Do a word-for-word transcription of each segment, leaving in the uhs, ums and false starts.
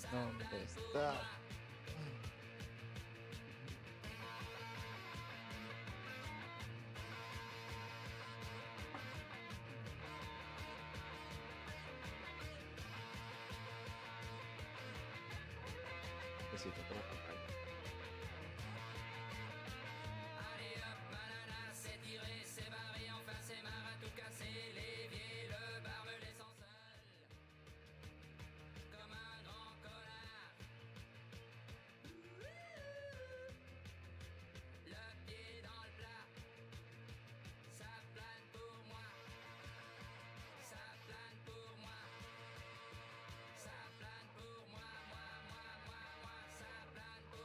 ¿Dónde está? Necesito que la pantalla. Allez hop, banana, c'est tiré, c'est barré, enfin c'est marre à tout casser, l'évier, le bar me laissant seul, comme un grand connard. Le pied dans le plat, ça plane pour moi, ça plane pour moi, ça plane pour moi, moi, moi, moi, moi, ça plane pour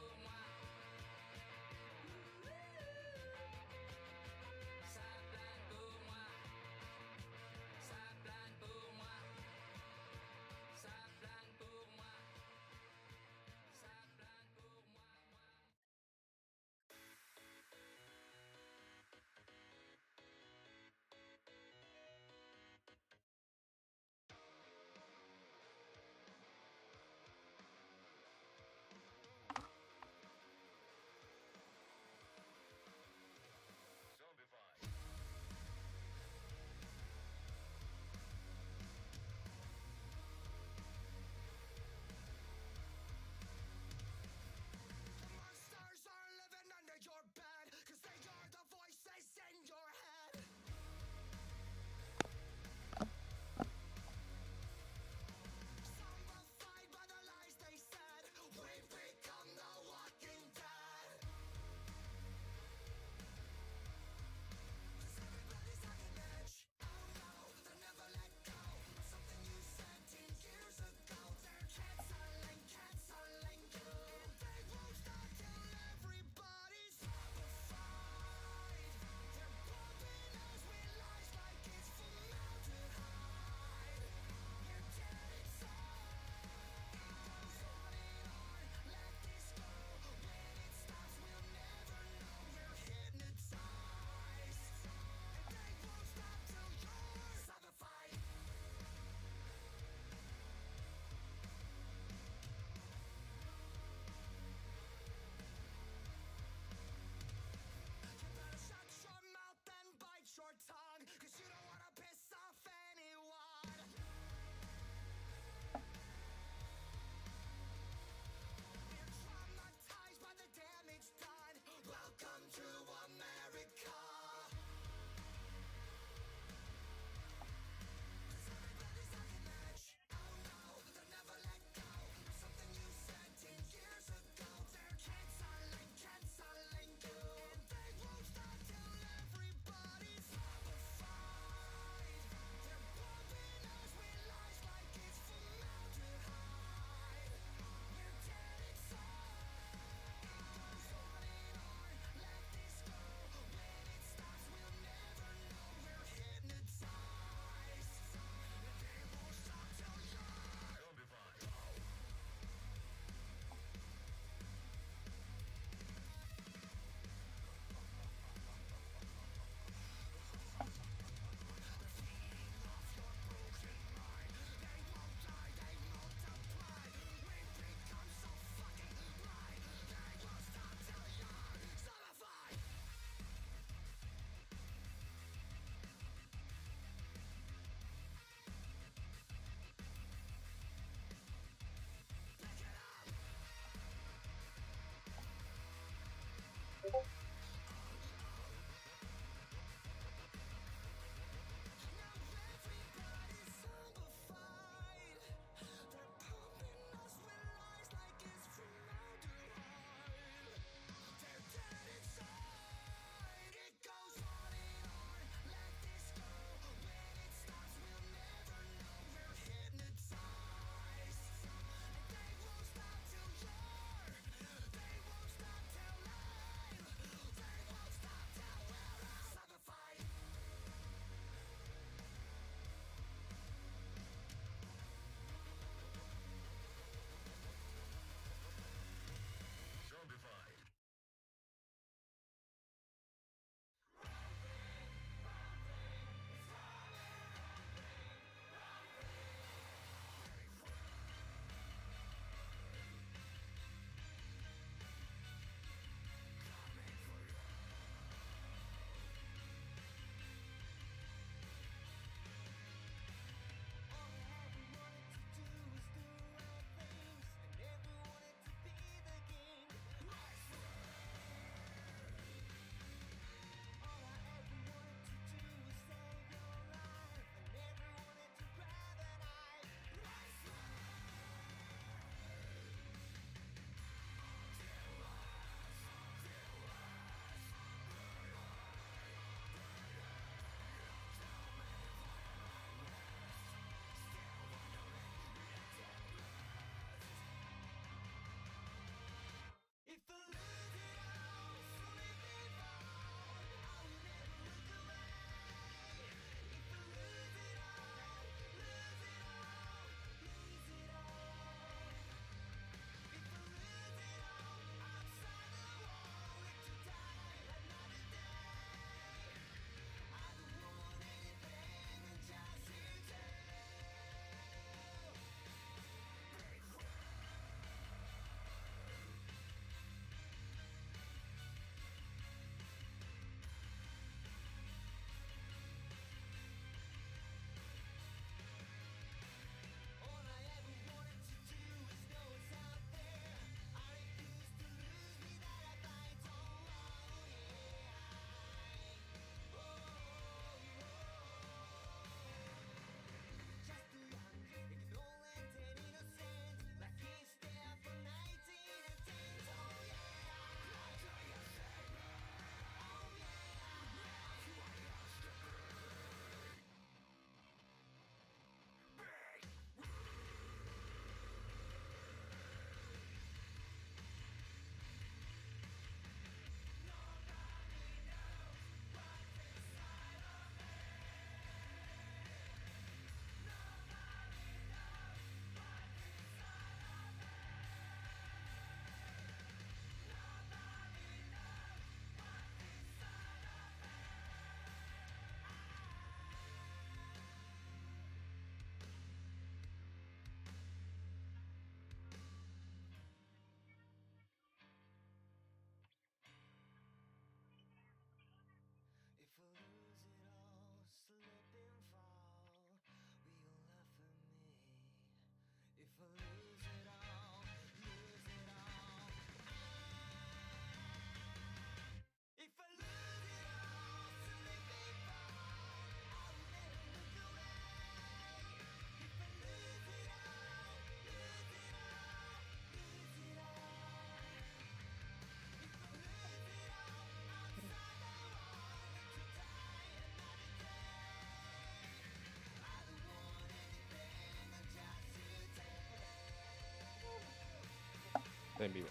en vivo.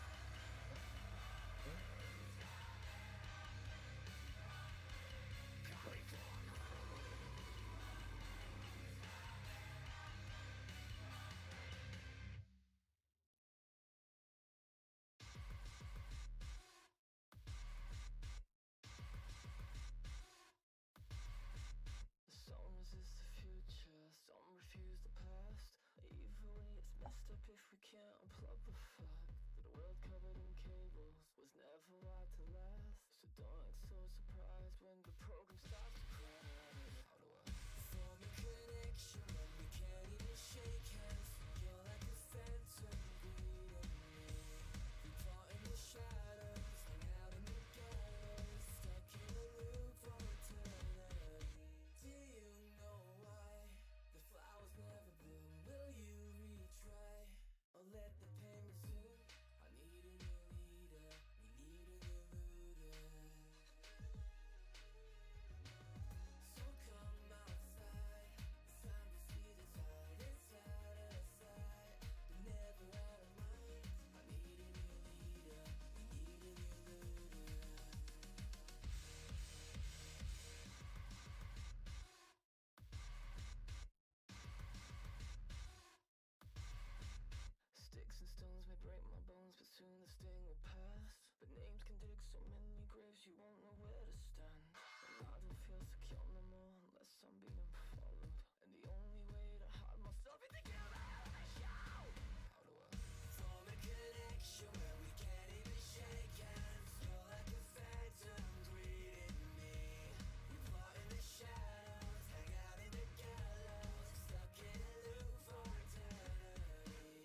Some resist the future, some refuse the past. Either way, it's messed up if we can't unplug the fact that a world covered in cables was never right to last. So don't act so surprised when the program starts to crash. How do I form a connection when we can't even shake hands? You're like a phantom greeting me. We part in the shadows, hang out in the gallows, stuck in a loop for eternity. Do you know why the flowers never bloom? Will you retry or let the pain resume? I need a new leader, we need a new looter. So come outside, it's time to see the tide. It's out of sight, but never out of mind. I need a new leader, we need a new looter. Sticks and stones may break my bones, but soon the sting will pass. But names can dig so many graves, you won't know where to stand. And I don't feel secure no more unless I'm being followed. And the only way to hide myself is to kill the hell I shout. How do I form a connection where we can't even shake hands? You're like a phantom greeting me. We plot in the shadows, hang out in the gallows, stuck in a loop for eternity.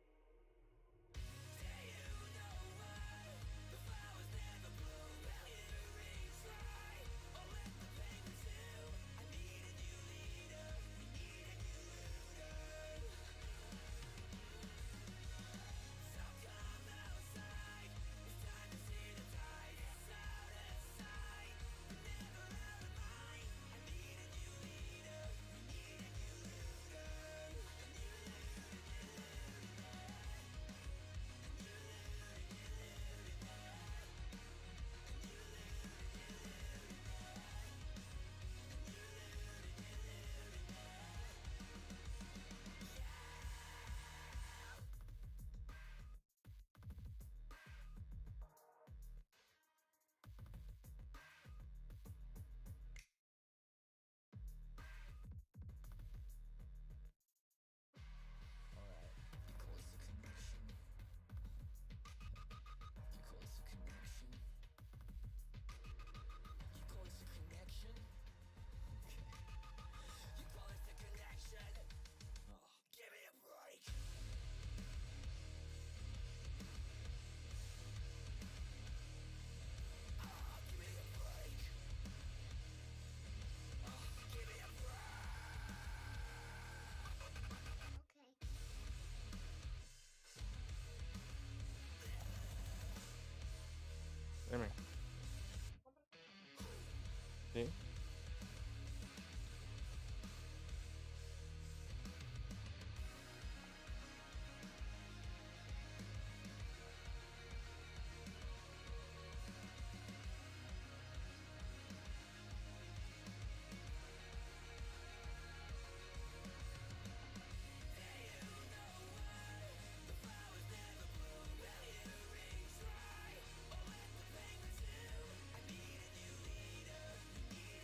Do you know why the flowers never bloom? Will you retry or let the pain resume? I need a new leader, we need a new looter. So come outside, it's time to see the tide. It's out of sight, but never out of mind. I need a new leader, we need a new looter. A new looter, new looter. Alright, you call this a connection? You call this a connection? You call this a connection? Okay. You call this a connection? Oh, give me a break! Oh, give me a break! Oh, give me a break! Dime. ¿Sí? The flowers never bloom. Will you retry or let the pain resume? I need a new leader, we need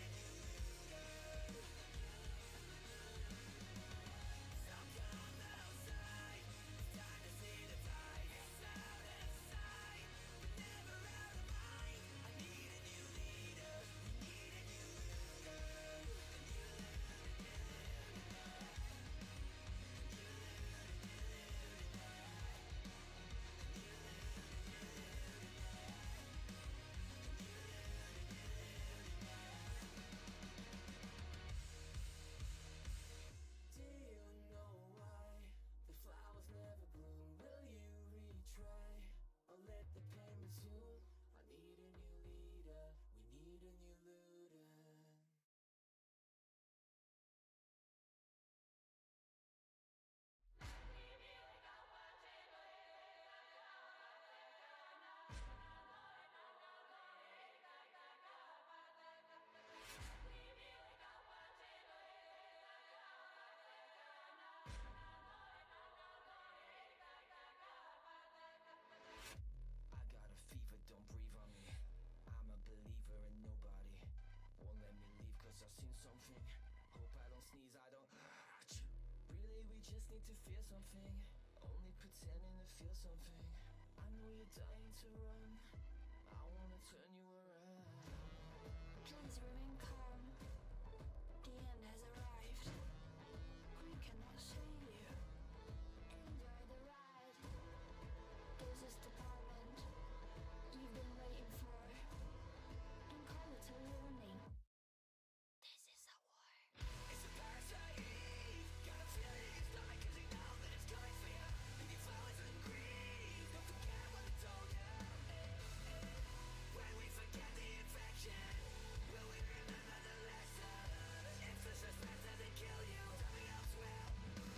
just need to feel something, only pretending to feel something. I know you're dying to run, I wanna turn you around. Please remain calm, the end has arrived. We cannot save you, enjoy the ride. This is the moment you've been waiting for. Don't call it a warning, this is a war. It's a parasite, got a feeling in your stomach cause you know that it's coming for you. Leave your flowers and grief, don't forget what I told you. When we forget the infection, will we remember the lesson? If the suspense doesn't kill you, something else will.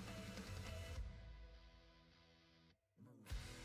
Move.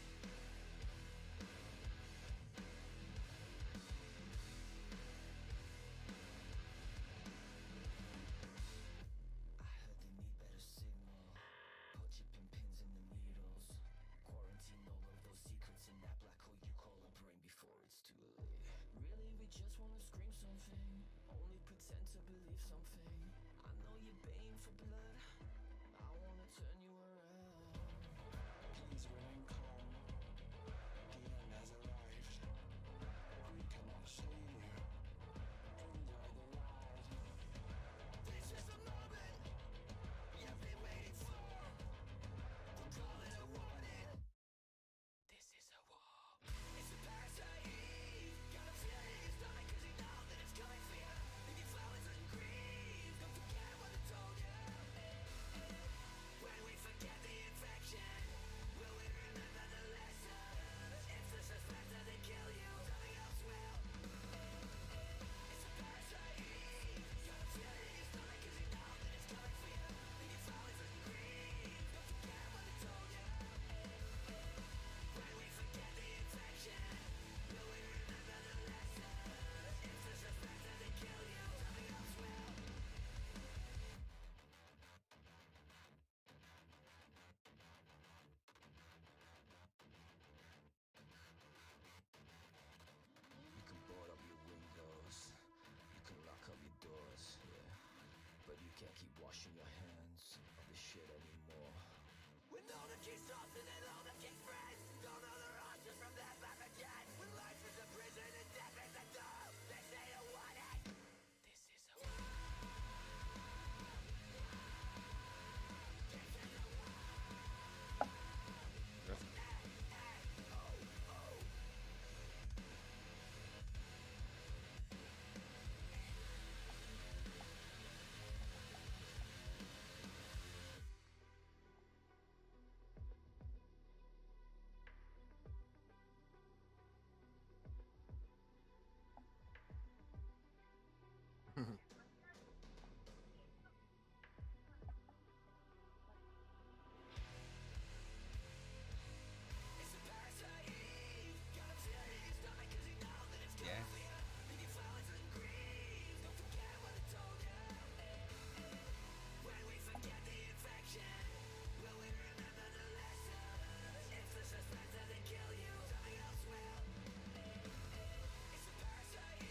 I heard they need better signal. Put chipping pins in the needles. Quarantine all of those secrets in that black hole you call a brain before it's too late. Really, we just wanna scream something, only pretend to believe something. I know you're baying for blood, I wanna turn you around. Please remain calm, the end has arrived. We cannot save you, enjoy the ride. This is the moment you've been waiting for. Don't call it a warning, this is a war. It's a parasite, got a feeling in your stomach cause you know that it's coming for you. Leave your flowers and grief, don't forget what I told you. When we forget the infection, will we remember the lesson? If the suspense doesn't kill you, something else will. It's a parasite, got a feeling in your stomach cause you know that it's coming for you. Leave your flowers and grief, don't forget what I told you. When we forget the infection, will we remember the lesson? If the suspense doesn't kill you, something else will. You can board up your windows, you can lock up your doors, yeah. But you can't keep washing your hands of this shit anymore. With all the key stops and then all the key friends, don't know the options from that back again. When life is a prison and death is a door, they say you want it. This is a war. This is a war. Yes. It's a parasite, got a feeling in your stomach cause you know that it's coming Yes. for you. Leave your flowers and grief, don't forget what I told you. When we forget the infection, will we remember the lesson? If the suspense doesn't kill you, something else will. It's a parasite.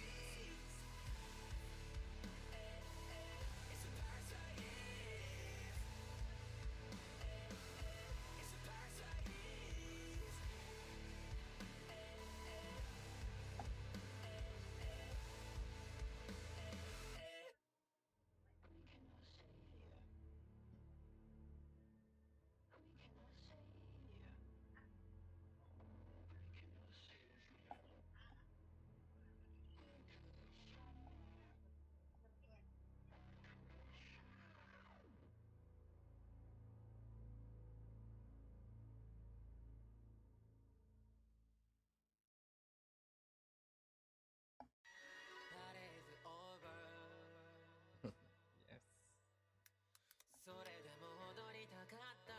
It's a parasite. It's a parasite. We cannot save you, we cannot save you, we cannot save you. Party's over. Yes. それでも踊りたかった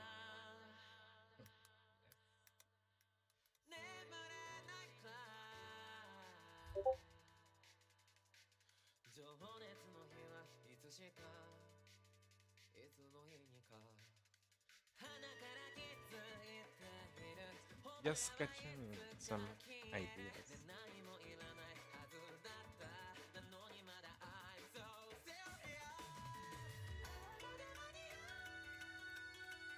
眠れないくらい情熱の日はいつしかいつの日にか鼻から気づいている Just sketching some ideas. 何もいらないはずだったなのにまだ I'm so serious まだ間に合う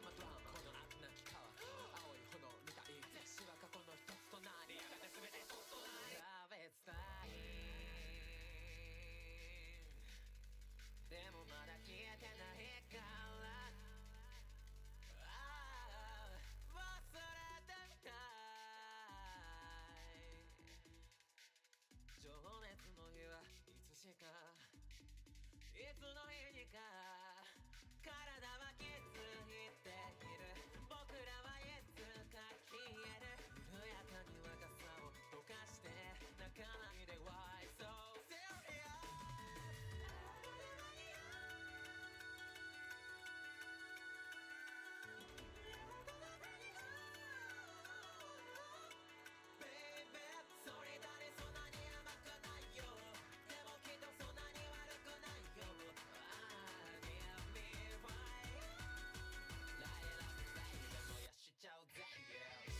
まドラマこの悪なき川青い炎みたい私は過去の一つとなりやがて全てそっとなり別タイでもまだ消えてないからああ忘れてたい情熱の日はいつしかいつの日にか体は気づいている僕らはいつか消える緩やかに若さを溶かして泣かないで Why so serious Baby それだねそんなに甘くないよでもきっとそんなに悪くないよ Ah, give me why ライラブライブ燃やしちゃうぜ Yeah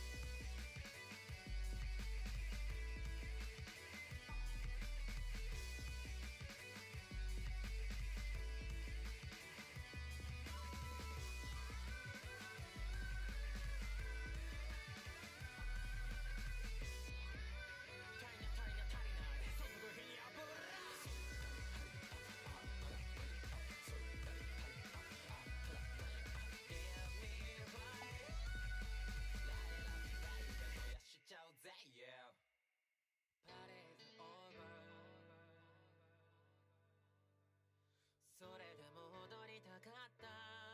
Yeah. Party's over それでも踊りたかった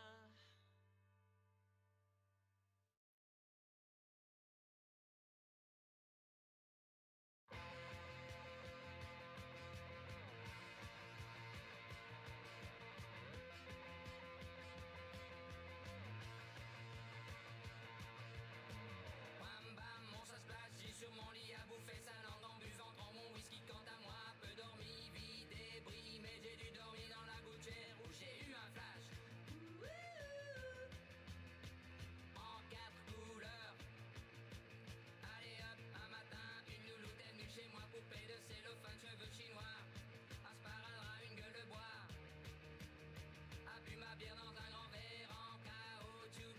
Bam bam, mon ça se passe, j'ai sur mon lit à bouffer sa langue en buvant trop mon whisky. Quant à moi, peu dormi, vie débris, mais j'ai dû dormir dans la gouttière où j'ai eu un flash. En quatre couleurs. Allez hop, un matin, une louloute est venue chez moi, poupée de cellophane, cheveux chinois, un sparadrap, une gueule de bois. A bu ma bière dans un grand verre en caoutchouc.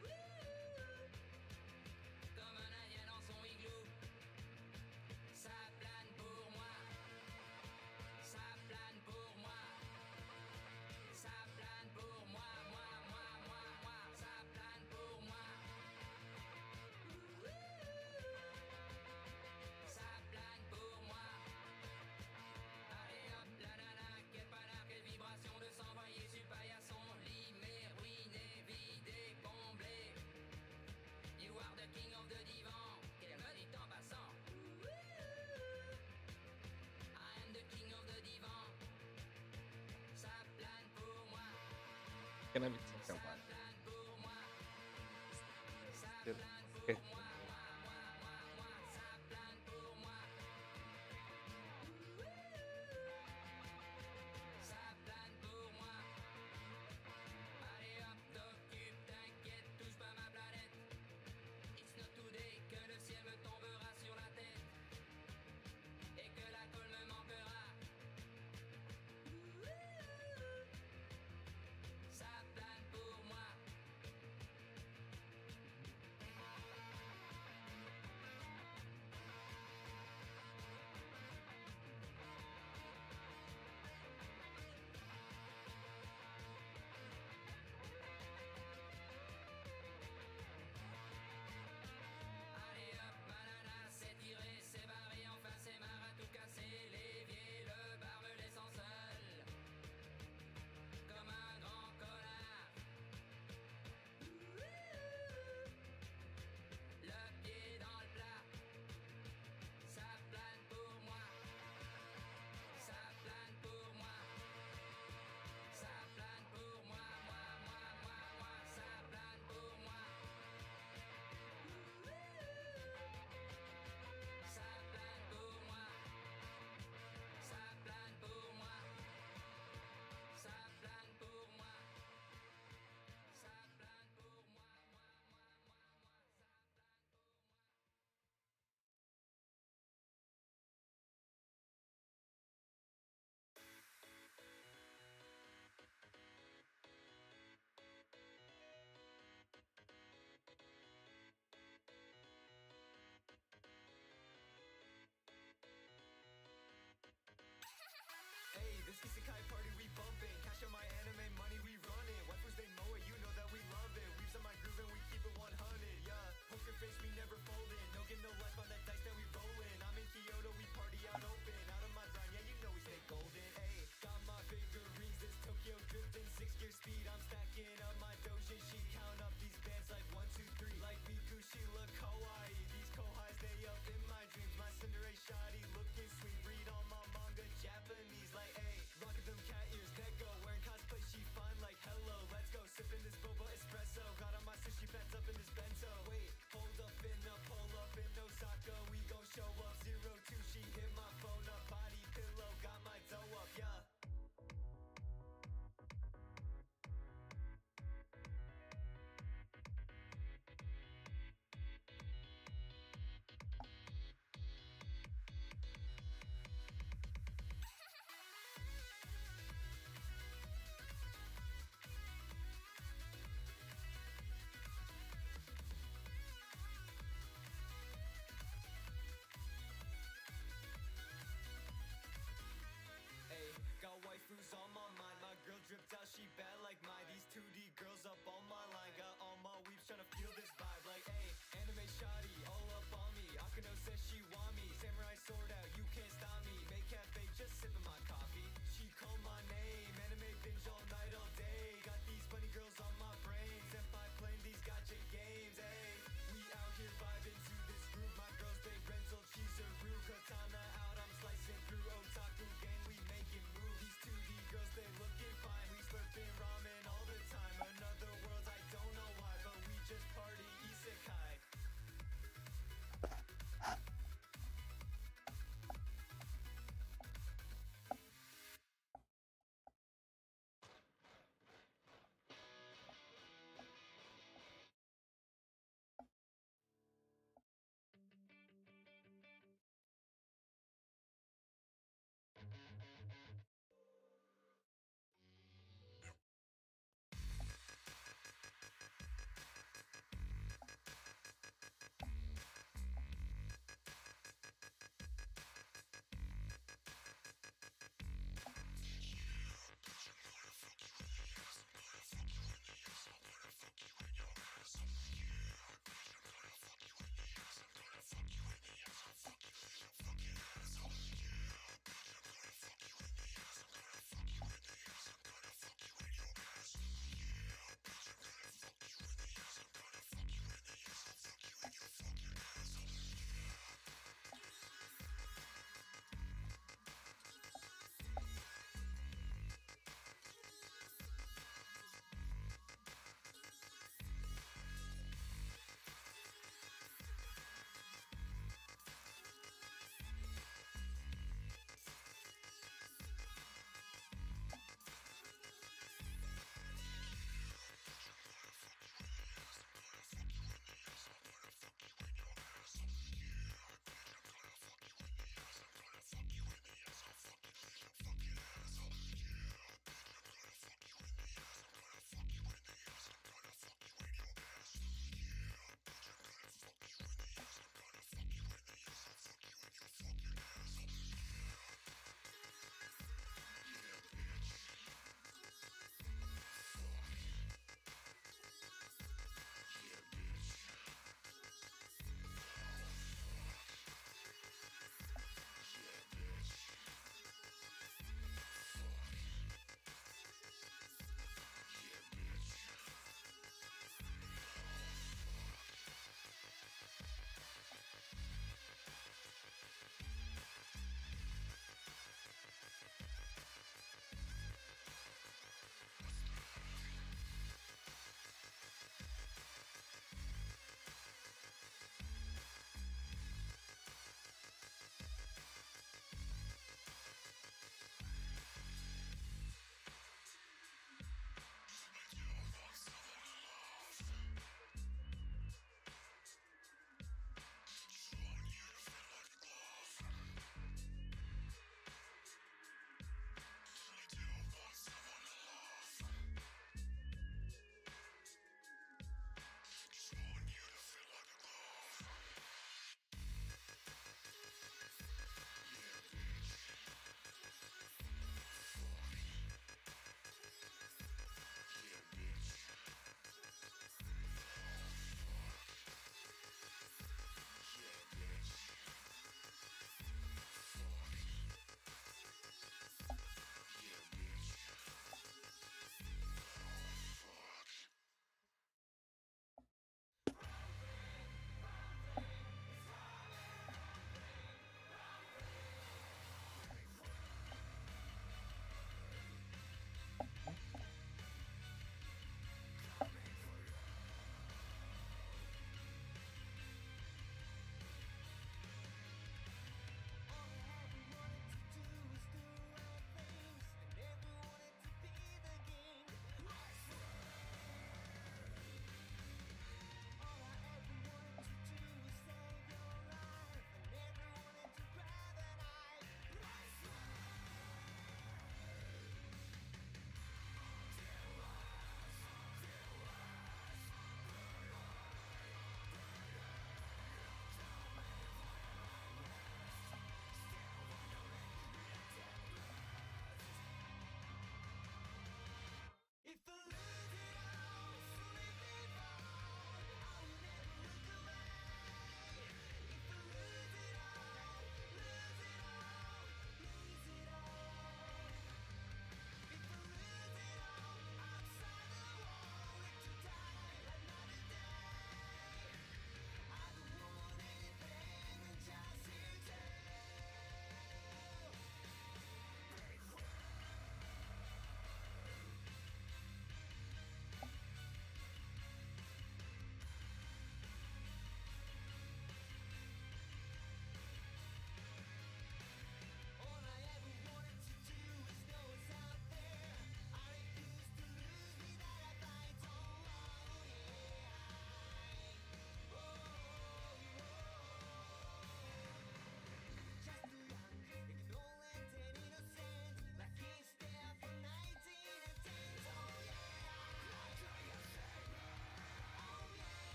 Comme un indien dans son igloo. Ça plane pour moi. Ça plane pour moi. Ça plane pour moi, moi, moi, moi, moi. Ça plane pour moi. Ça plane pour moi. Allez hop, la nana, quelle panard, quelle vibration de s'envoyer sur le paillasson. Limé, ruiné, vidé, comblé. You are the king of the divan. Qu'elle me dit en passant. I am the king of the divan. Ça plane pour moi. Gonna be talking Ça about plane pour moi. Ça still plane pour sketching. moi. Moi, moi, moi, moi. Ça plane pour moi. Ça plane pour moi. Allez hop, t'occupe, t'inquiète, touche pas ma planète. It's not today que le ciel me tombera sur la tête et que la colle me manquera. Ça plane pour moi. Osaka, we gon' show up. Zero two, she hit my phone up. Body pillow, got my dough up, yeah.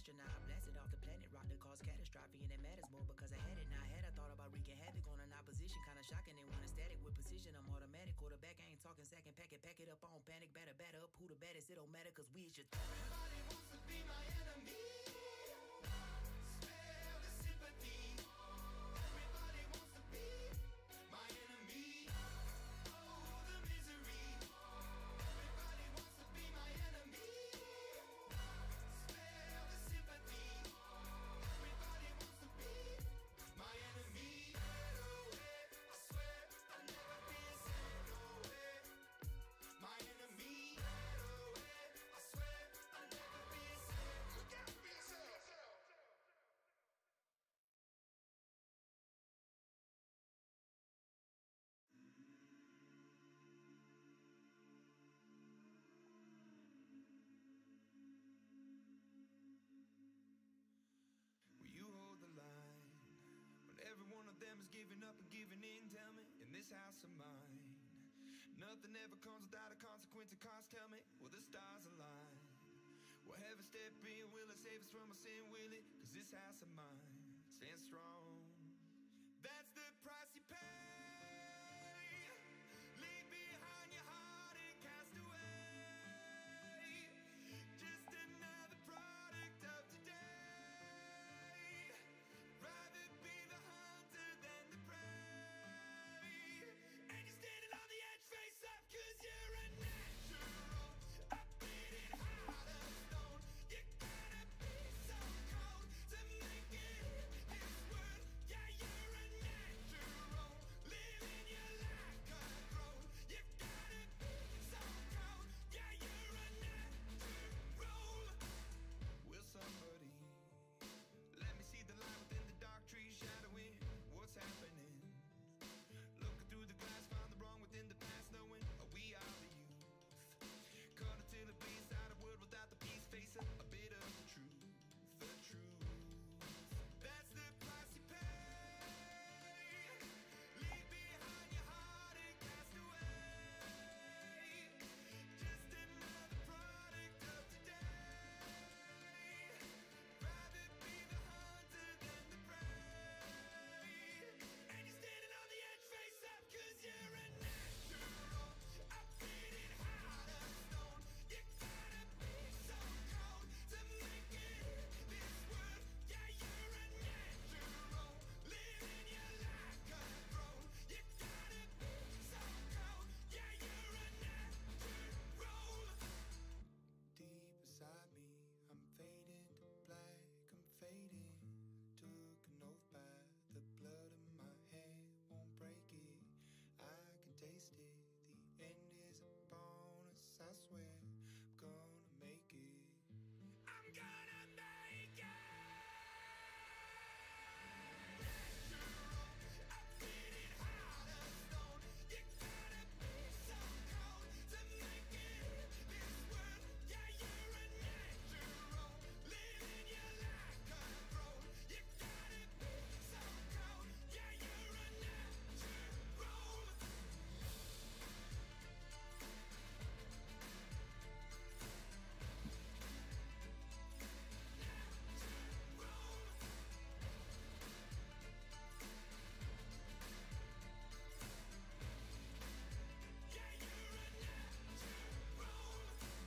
astronaut. I blasted off the planet, rock that caused catastrophe, and it matters more because I had it. Now I had I thought about wreaking havoc on an opposition, kinda shocking. They want a static with precision. I'm automatic, quarterback. I ain't talking second packet, pack it up on panic, batter, batter up. Who the baddest? It don't matter, cause we is just. Everybody wants to be my enemy. Spare the sympathy. Everybody wants to be my enemy. Oh, the misery. Everybody wants to be my enemy. Spare the sympathy. Everybody wants to be my enemy. Get away, I swear I'll never be a sad away. My enemy. Get away, I swear I'll never be a sad. Look out for yourself. Will you hold the line when every one of them is giving up and giving in? Tell me, in this house of mine, nothing ever comes without a consequence of cost. Tell me, will the stars align? Will heaven step in? Will it save us from our sin? Will it? Cause this house of mine stands strong. That's the price you pay. Leave behind your heart and cast away. Just another product of today. Rather be the hunter than the prey. And you're standing on the edge, face up, cause you're a natural. Up beating heart of stone. You gotta be so cold to make it in this world. Yeah, you're a natural. Living your life cutthroat. You gotta be so cold. Yeah, you're a natural. Will somebody let me see the light within the dark trees shadowing what's happening? Looking through the glass, found the wrong within the past, knowing we are the youth. Cut until it bleeds out a world without the peace. Face a, a bit of the truth, the truth. That's the price you pay. Leave behind your heart and cast away. Just another product of today. Rather be the hunter than the prey. And you're standing on the edge, face up, cause you're a natural. Up beating heart of stone. You gotta be so cold to make it in this world. Yeah, you're a natural. Living your life cutthroat. You gotta be so cold. Yeah, you're a natural. Deep inside me, I'm fading to black, I'm fading. Took an oath by the blood in my hand, won't break it. I can taste it. The end is upon us, I swear. I'm gonna make it. I'm gonna make it. Natural, I'm beating heart of stone. You gotta be so cold to make it in this world. Yeah, you're a natural. Living your life cutthroat. You gotta be so cold. Yeah, you're a natural. Yeah, you're a natural.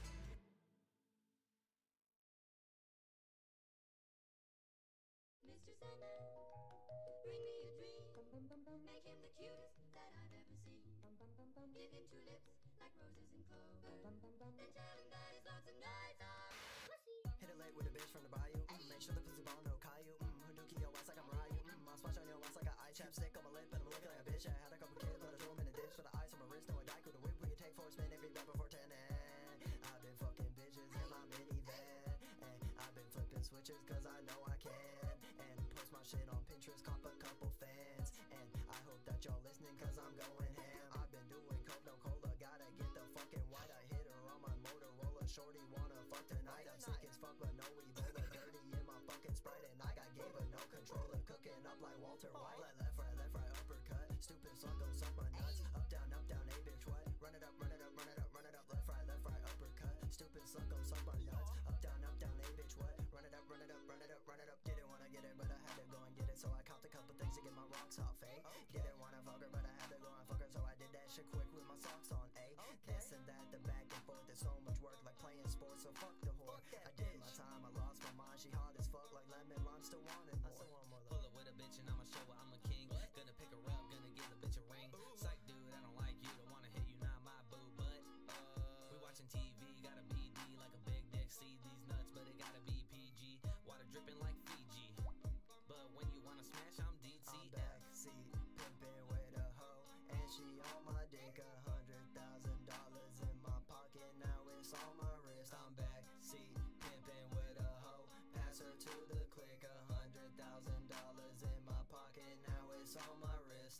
Mister Sandman, bring me a dream. Make him the cutest that I've ever seen. Give him two lips like roses and clover. Then tell him that his lonesome nights are pussy. Hit it late with a bitch from the bayou. Mm, make sure the pussy ball no Caillou. Mm, Hadouken your ass like I'm Ryu. Mm, I'll splash on your ass like an eye chapstick on my lip, and I'm looking like a bitch. I had a couple kids, but I threw 'em in a dish for the ice on my wrist. No, a dyke with a whip. We can take four spin every rapper for ten. And I've been fucking bitches in my minivan. And I've been flipping switches cause I know I can. And post my shit on Pinterest, cop a couple fans. And I hope that y'all listening cause I'm going ham. I've been doing coke, no cola. Gotta get the fucking white. I hit her on my Motorola. Shorty wanna fuck tonight. I'm sick as fuck but no Ebola. Dirty in my fucking Sprite. And I got game but no controller. Cooking up like Walter White. Left, left, right, left, right, uppercut. Stupid slug gon' suck my nuts. Up, down, up, down, a bitch, what? Run it up, run it up, run it up, run it up. Left, right, left, right, uppercut. Stupid slug gon' suck my nuts. Up, down, up, down, a bitch, what? Run it up, run it up, necklace on my wrist.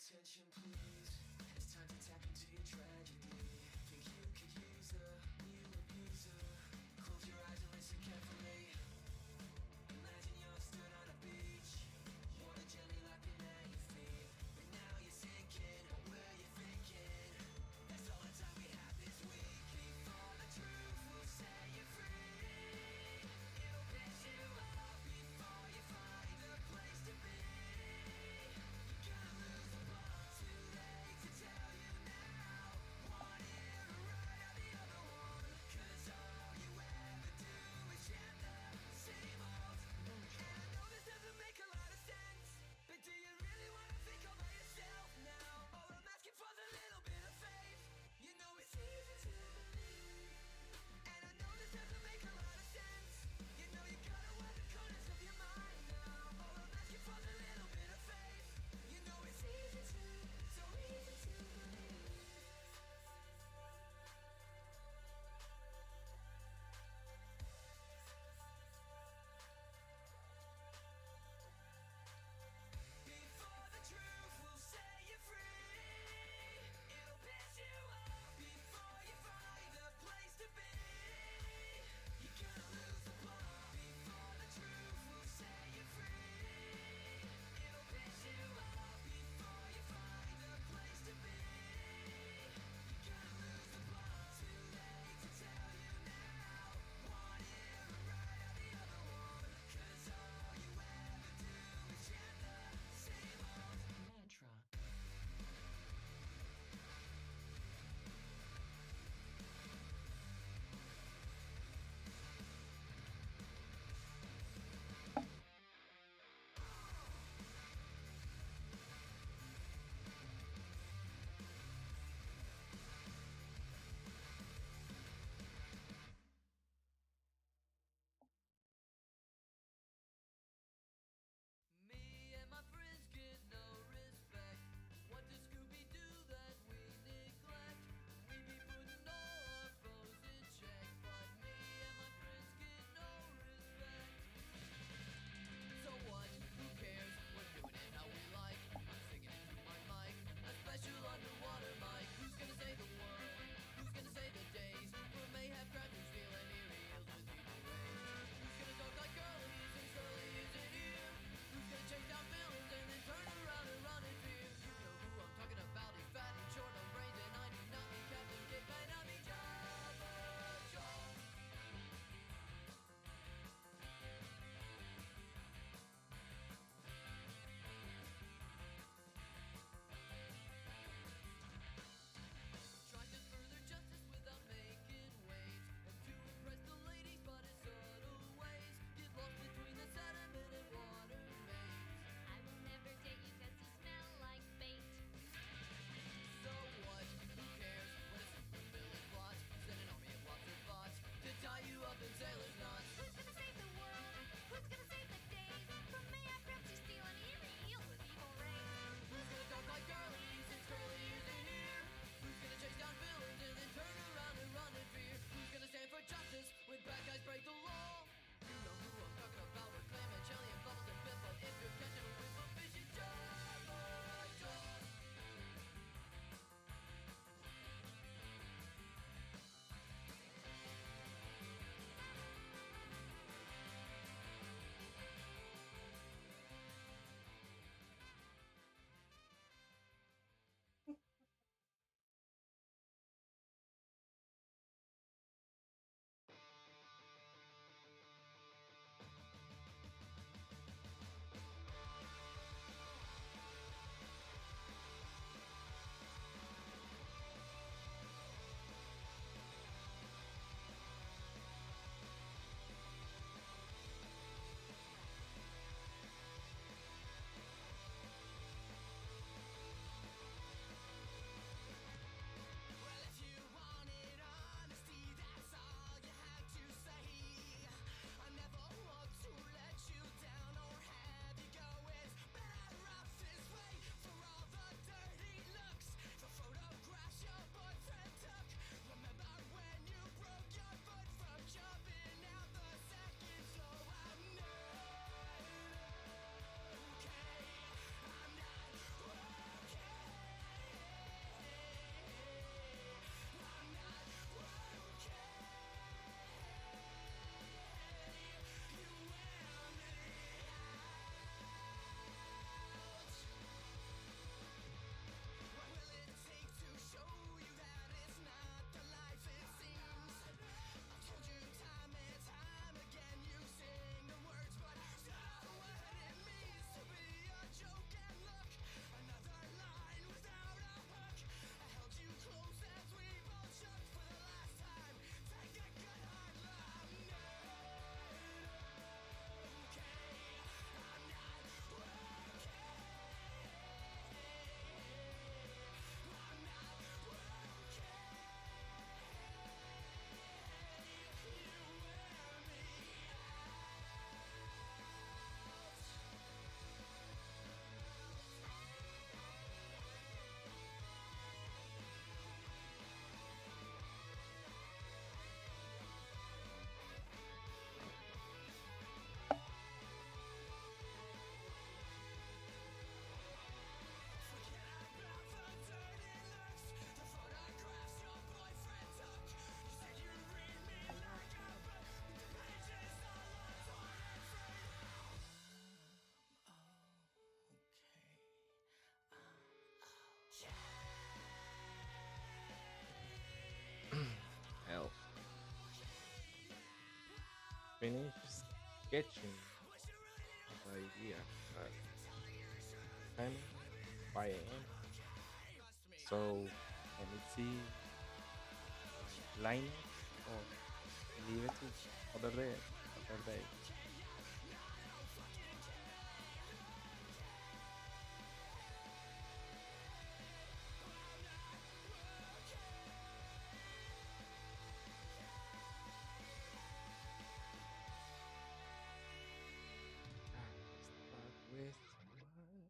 attention, please. It's time to tap into your tragedy. Think you could use a new abuser? Close your eyes and listen carefully. Imagine you're stood on a beach, water gently lapping at your feet. But now you're sinking, what were you thinking? That's all the time we have this week. Before the truth will set you free, it'll piss you off before you find a place to be. You're gonna lose the plot, too late to tell you now. One ear right out the other one, 'cause all you ever do is share the finish sketching the idea at ten five a m. So let me see my lineup or leave it to other day, other day. I start with what?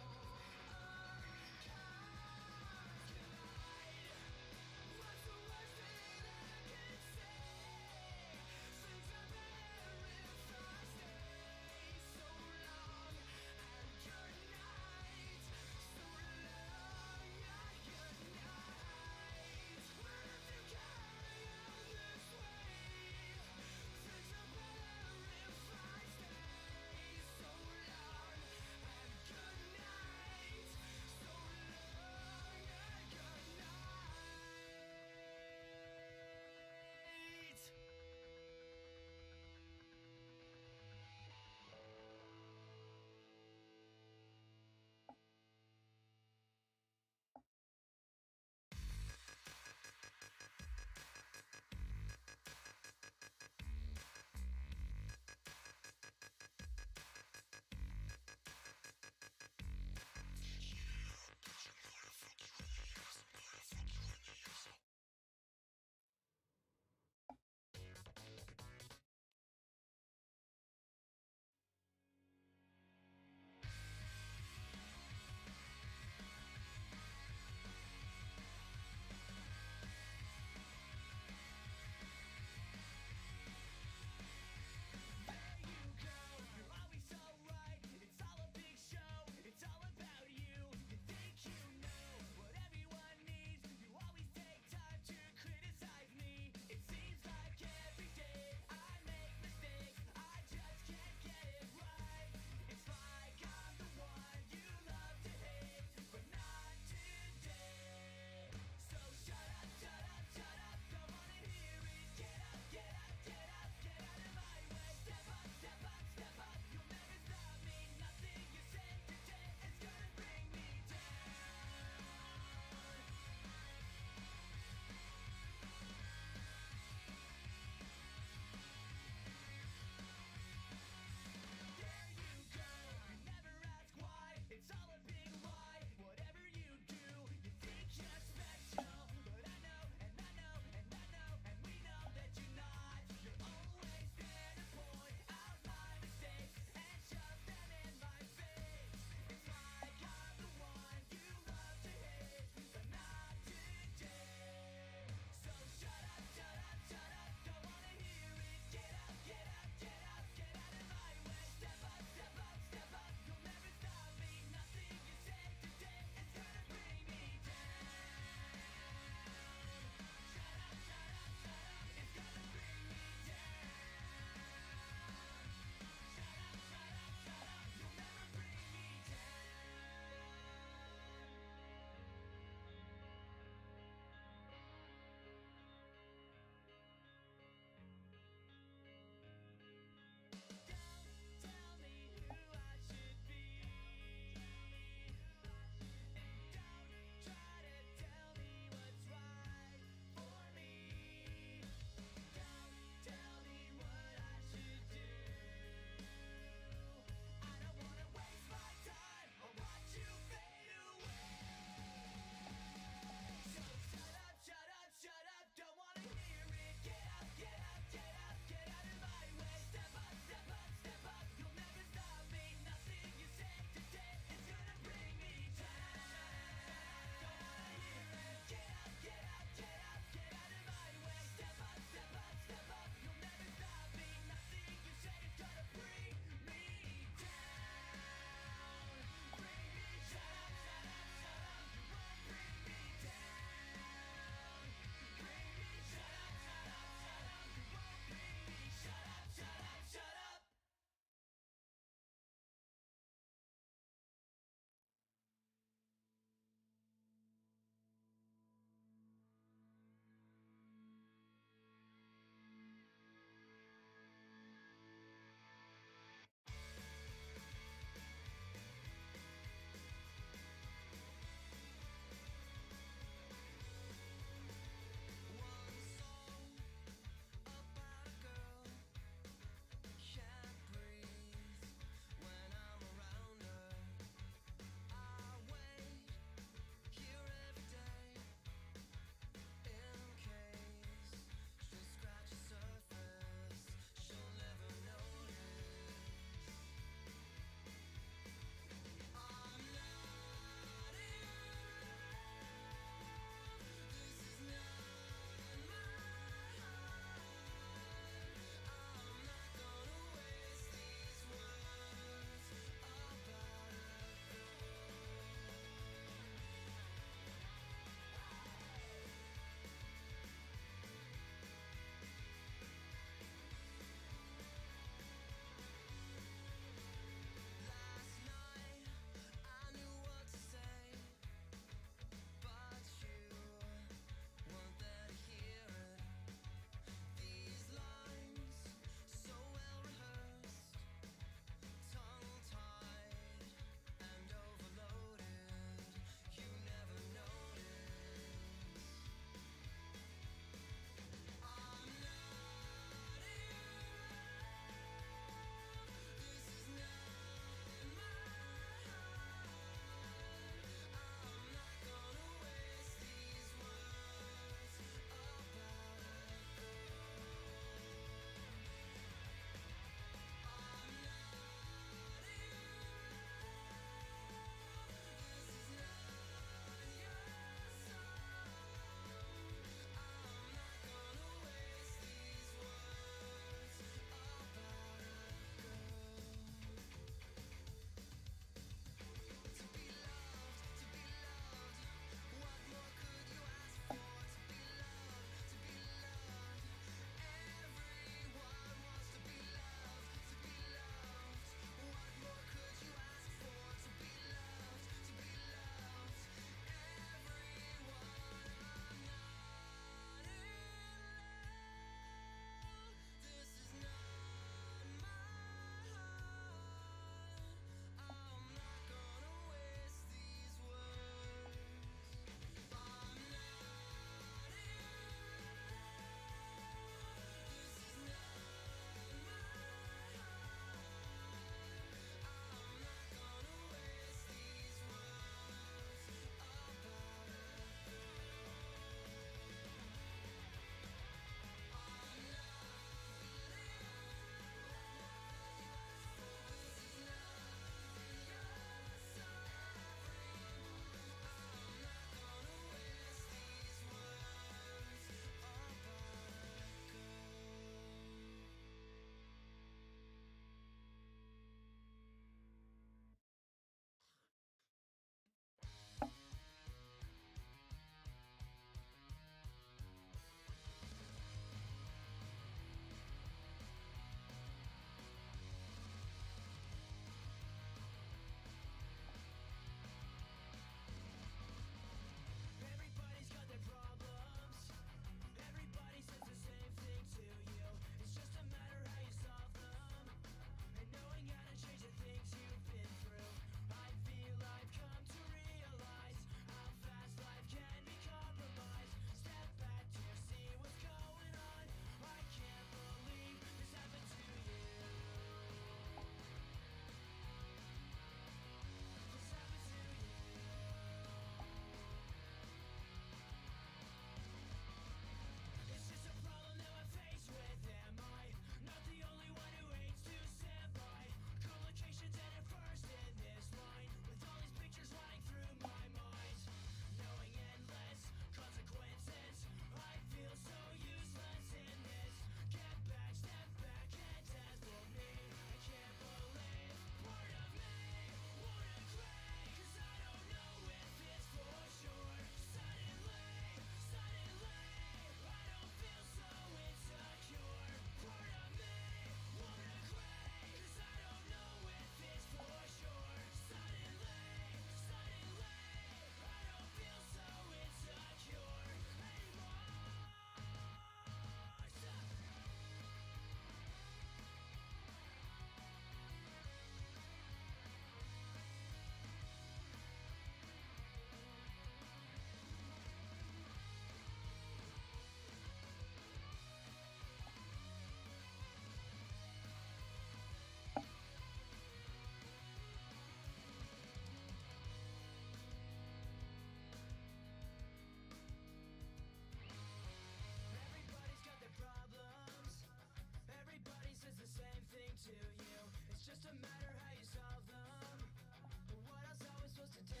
Doesn't matter how you solve them. What else are we supposed to do?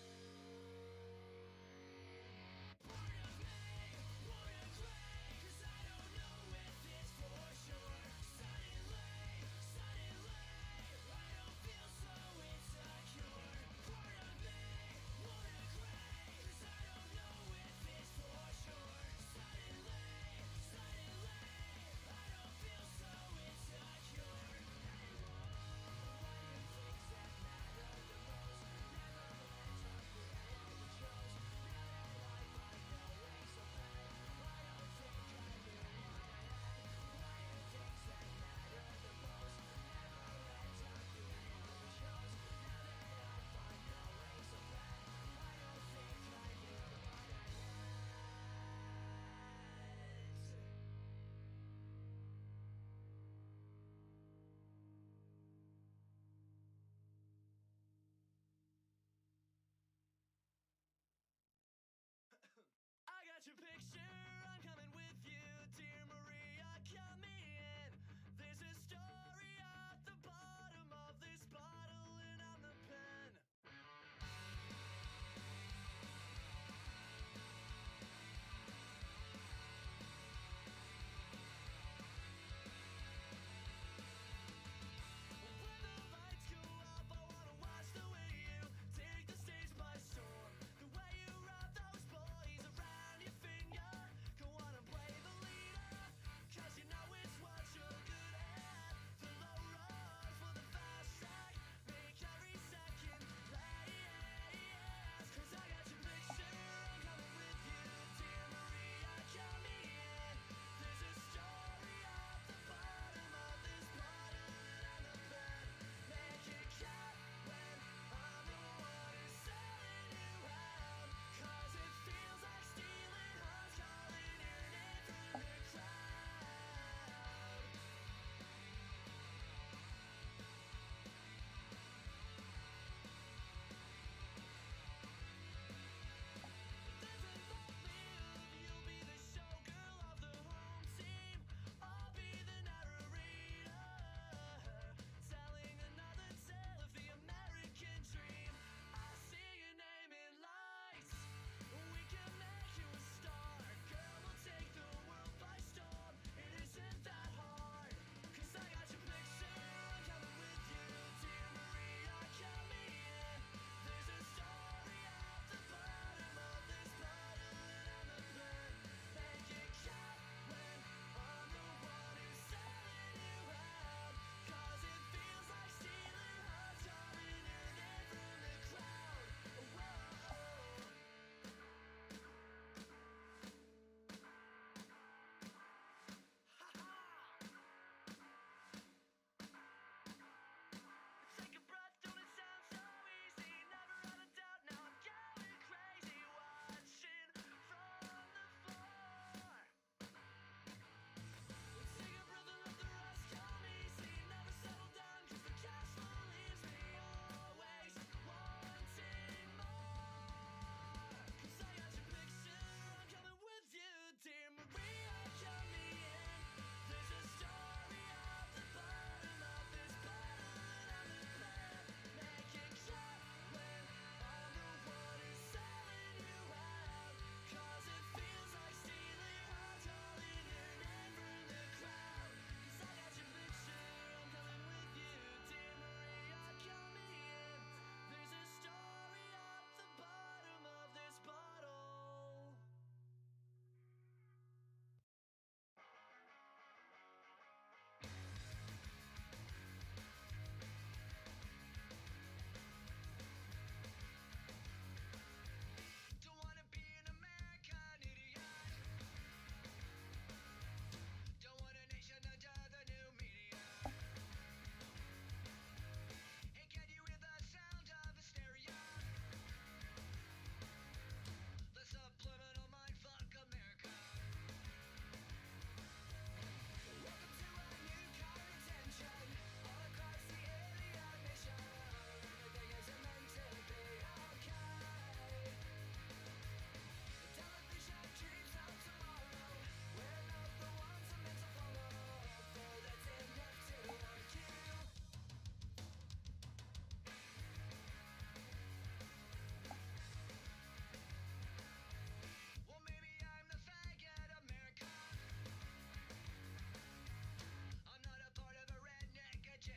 Part of me wanna cry, 'cause I don't know if it's for sure. Suddenly, suddenly, I don't feel so insecure. Part of me wanna cry, 'cause I don't know if it's for sure. Suddenly, suddenly, I don't feel so insecure anymore. Why do things that matter the most never meant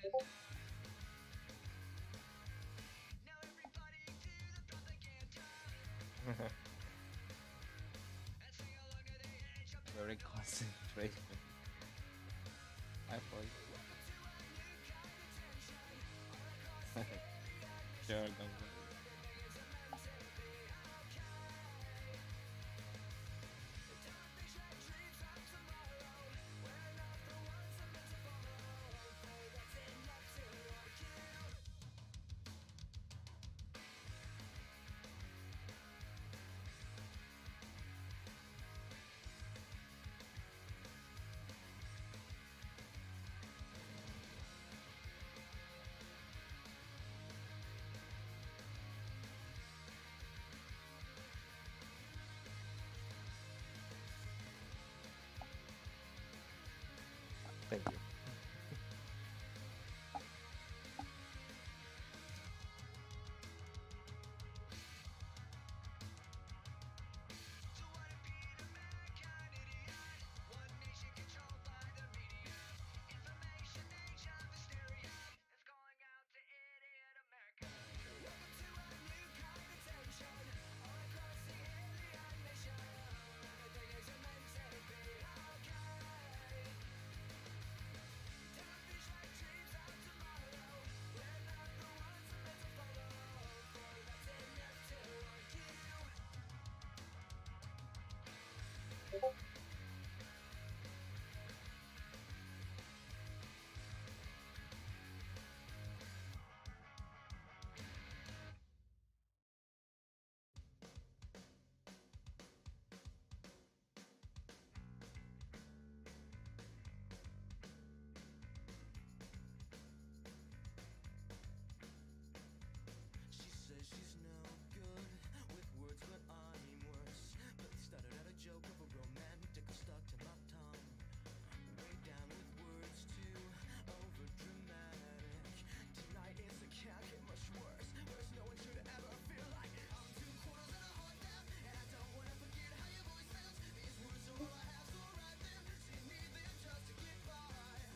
Very concentration. I thought. Sure, don't worry. Thank you. She says she's no good with words, but I'm worse. But started out a joke of a romantic stuck to my tongue. Way down with words too over dramatic. Tonight is it can't get much worse. Worse, no one should ever feel like I'm two quarters and a heart down, and I don't wanna forget how your voice sounds. These words are all I have, so write them. See, need them just to get by.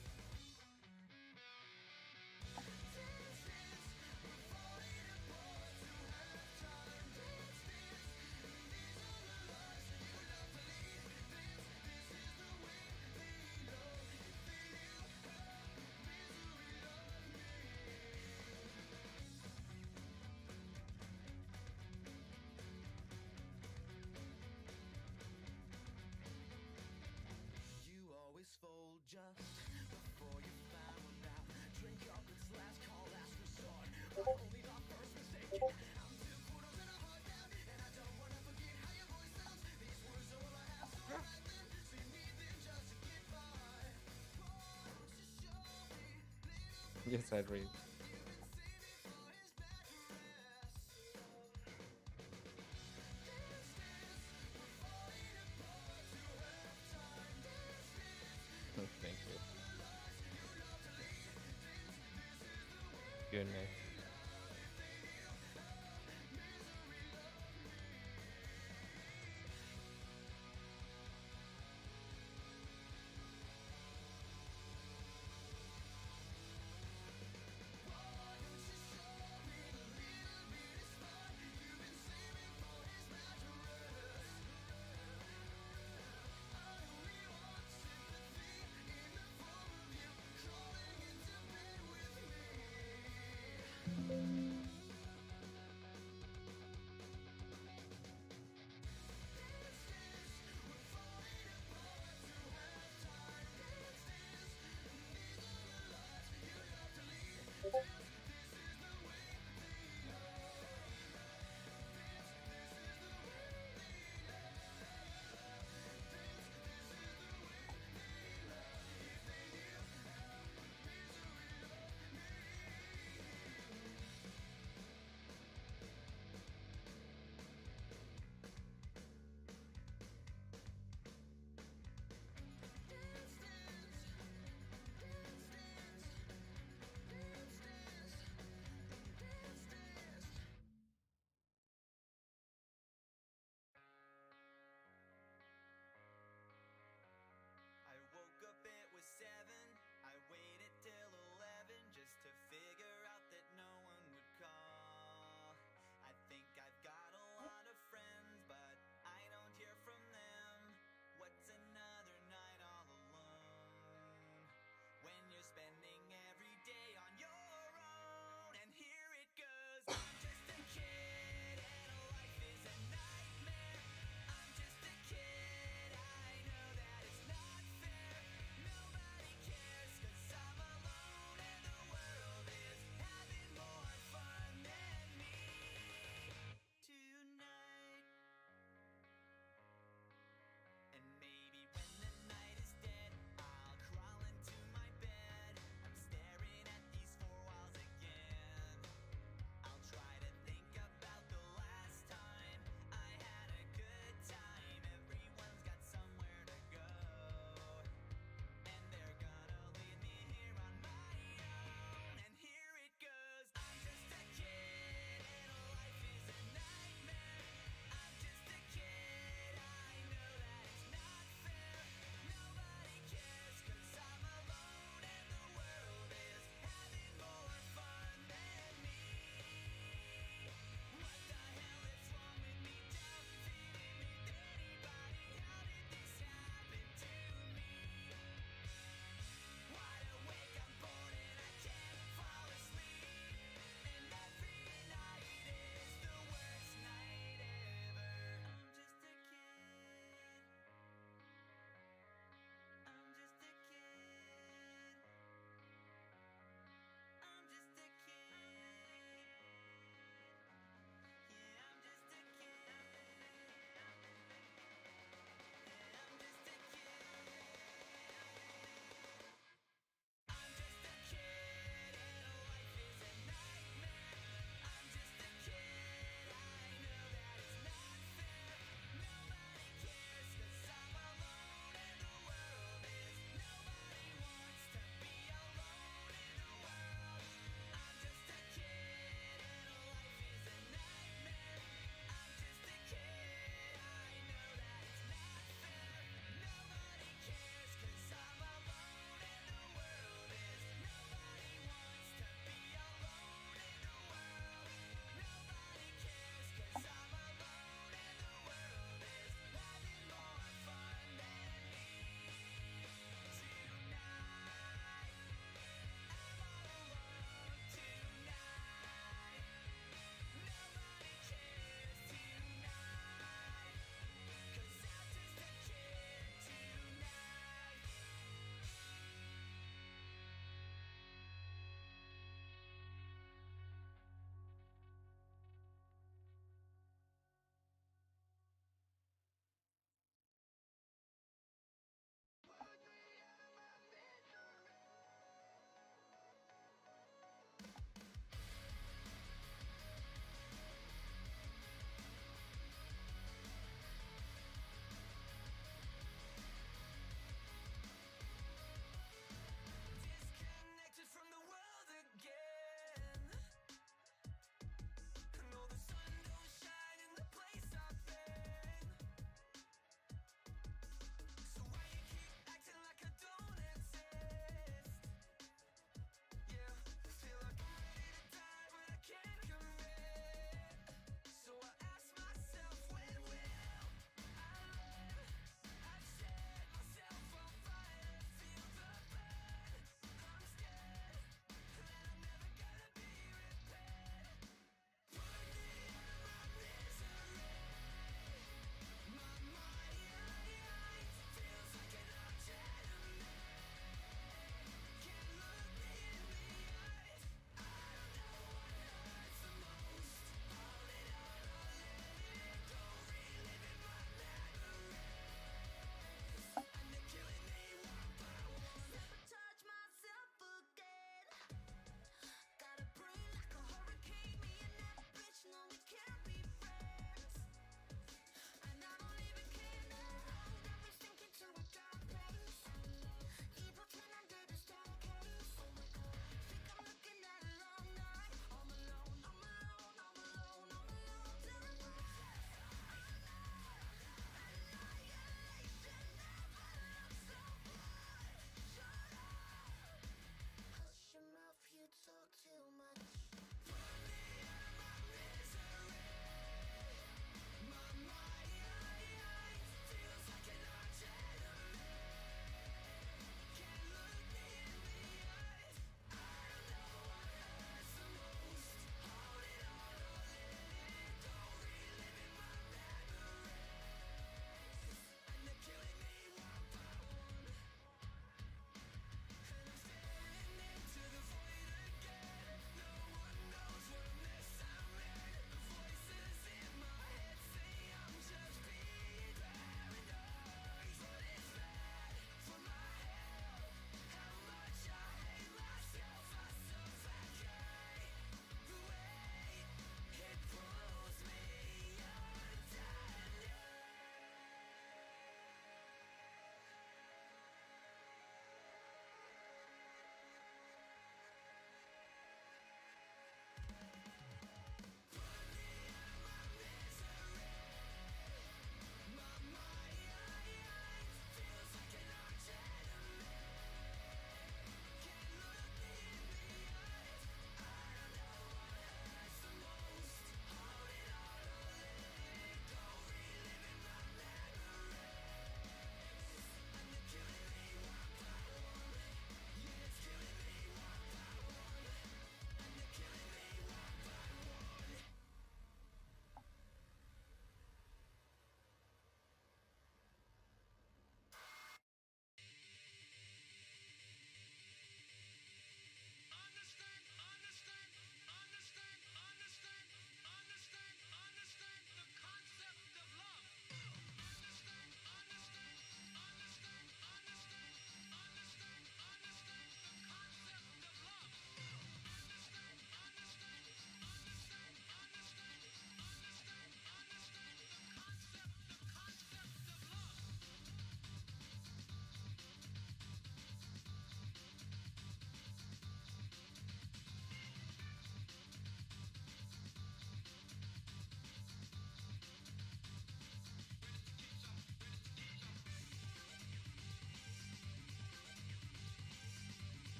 You always fold just before you found out. Drink up, it's last call, last resort. But only the first mistake. I'm two quarters and a heart down, and I don't wanna forget how your voice sounds. These words are all I have, so write them. See, need them just to get by. Won't you show me little Yes, I read. you've been saving for his back rest? Dance, dance, we're falling apart. To have time, dance, dance. Thank you. Goodness.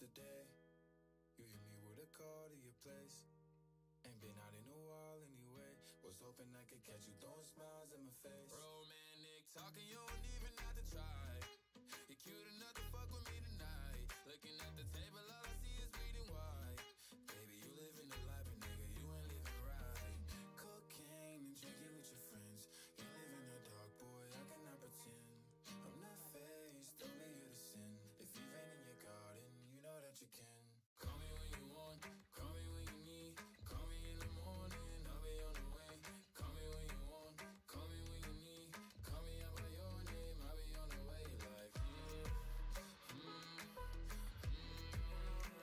other day, you hit me with a call to your place. Ain't been out in a while anyway. Was hoping I could catch you throwing smiles in my face. Romantic talking, you don't even have to try. You're cute enough to fuck with me tonight. Looking at the table, all I see is bleeding white. Baby, you living the life, but nigga, you ain't living right. Cocaine and drinking with your friends. You live in the dark, boy, I cannot pretend. I'm not faced, only you to sin. If you've been in your garden, you know that you can. Call me when you want, call me when you need. Call me in the morning, I'll be on the way. Call me when you want, call me when you need. Call me out by your name, I'll be on the way. Like, mm, mm, mm,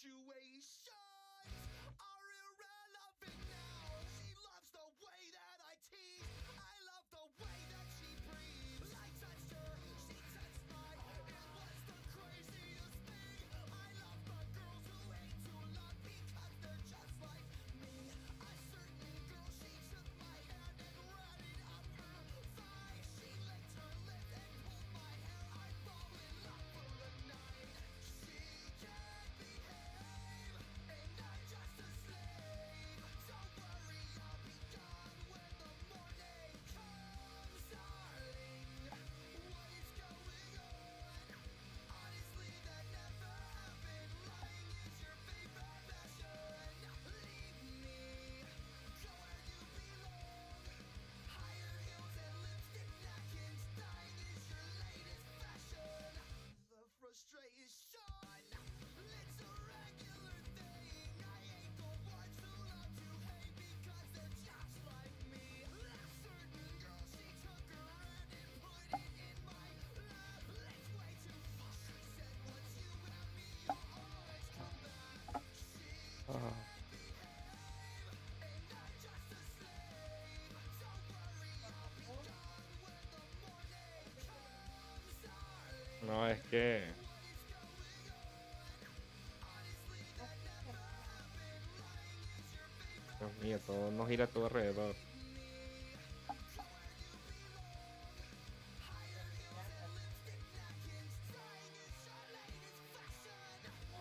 situations are irrelevant now. She loves the way that I tease. I love the way that she breathes. I touched her, she touched mine. It was the craziest thing. I love the girls who hate to love because they're just like me. A certain girl, she took my hand and ran it up her thigh. She licked her lip and pulled my hair. I fall in love for the night. She can't behave, and I'm just a slave. Don't worry, I'll be gone when the morning comes, darling. What is going on? Honestly, that never happened. Lying is your favorite passion. Leave me, go where you belong. Higher heels and lipstick napkins. Dying is your latest fashion. The frustration, it's a regular thing. I hate the ones who love to hate because they're just like me. That certain girl, she took her hand and put it in my lap. It's way too far. She said, once you have me, you'll always come back. She Ah, can't behave, and I'm just a slave. Don't worry, I'll be gone when the morning comes, darling. no, es que, What is going on? Honestly, that never happened. Lying is your favorite Dios mío, todo nos gira a todo alrededor. me. Go where you belong. Higher heels and lipstick napkins. Dying is your latest fashion.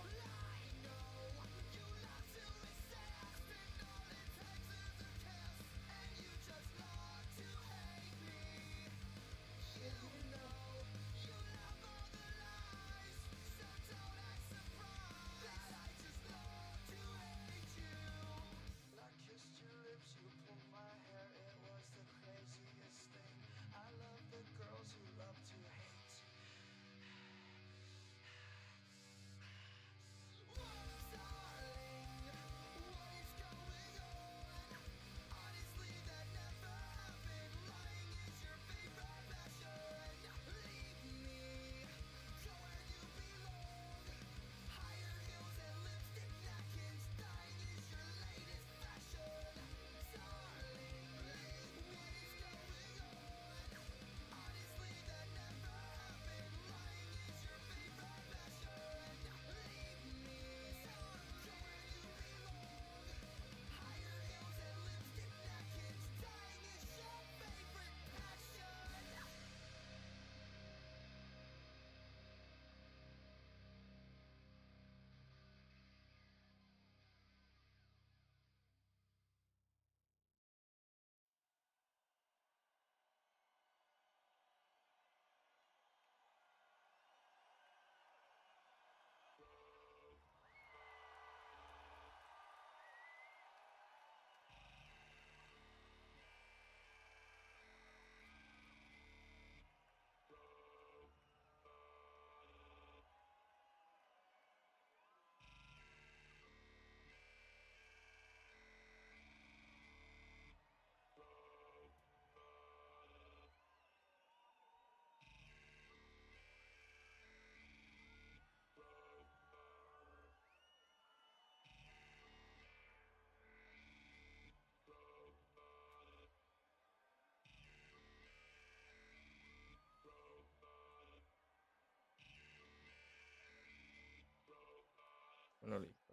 I know you love to resist, and all it takes is a kiss, and you just love to hate me. You know you love all the lies, so don't act surprised that I just love to hate you. I kissed your lips, you pulled my hair, it was the craziest thing. I love the girls who love to hate. Darling, what is going on? Honestly, that never happened. Lying is your favorite passion. Leave me, go where you belong. Higher heels and lipstick napkins. Dying is your latest fashion. Darling, what is going on? Honestly, that never happened. Lying is your favorite passion. Leave me, go where you belong. Higher heels and lipstick napkins. Dying is your favorite passion. Bueno, listo.